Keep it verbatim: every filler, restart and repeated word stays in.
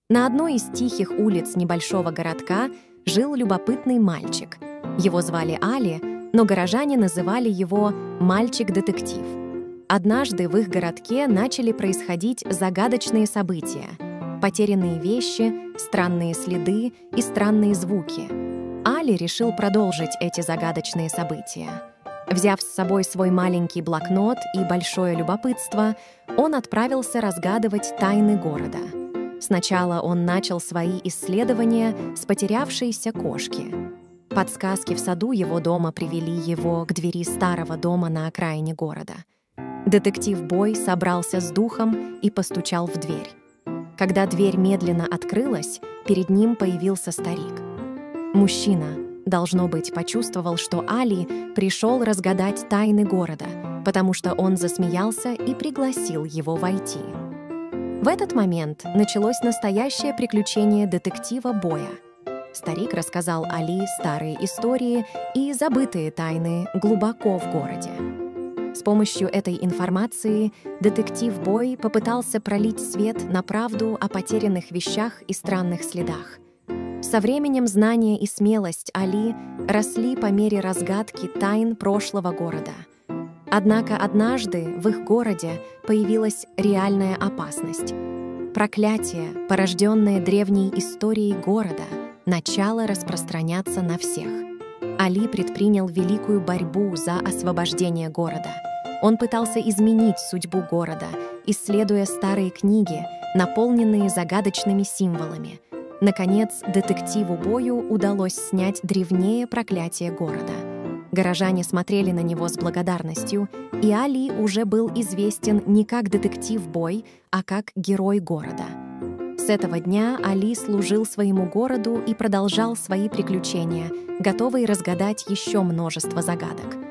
На одной из тихих улиц небольшого городка жил любопытный мальчик. Его звали Али, но горожане называли его «мальчик-детектив». Однажды в их городке начали происходить загадочные события. Потерянные вещи, странные следы и странные звуки. Али решил продолжить эти загадочные события. Взяв с собой свой маленький блокнот и большое любопытство, он отправился разгадывать тайны города. Сначала он начал свои исследования с потерявшейся кошки. Подсказки в саду его дома привели его к двери старого дома на окраине города. Детектив Бой собрался с духом и постучал в дверь. Когда дверь медленно открылась, перед ним появился старик. Мужчина, должно быть, почувствовал, что Али пришел разгадать тайны города, потому что он засмеялся и пригласил его войти. В этот момент началось настоящее приключение детектива Боя. Старик рассказал Али старые истории и забытые тайны глубоко в городе. С помощью этой информации детектив Бой попытался пролить свет на правду о потерянных вещах и странных следах. Со временем знания и смелость Али росли по мере разгадки тайн прошлого города. Однако однажды в их городе появилась реальная опасность. Проклятие, порожденное древней историей города, начало распространяться на всех. Али предпринял великую борьбу за освобождение города. Он пытался изменить судьбу города, исследуя старые книги, наполненные загадочными символами. Наконец, детективу Бою удалось снять древнее проклятие города. Горожане смотрели на него с благодарностью, и Али уже был известен не как детектив Бой, а как герой города. С этого дня Али служил своему городу и продолжал свои приключения, готовый разгадать еще множество загадок.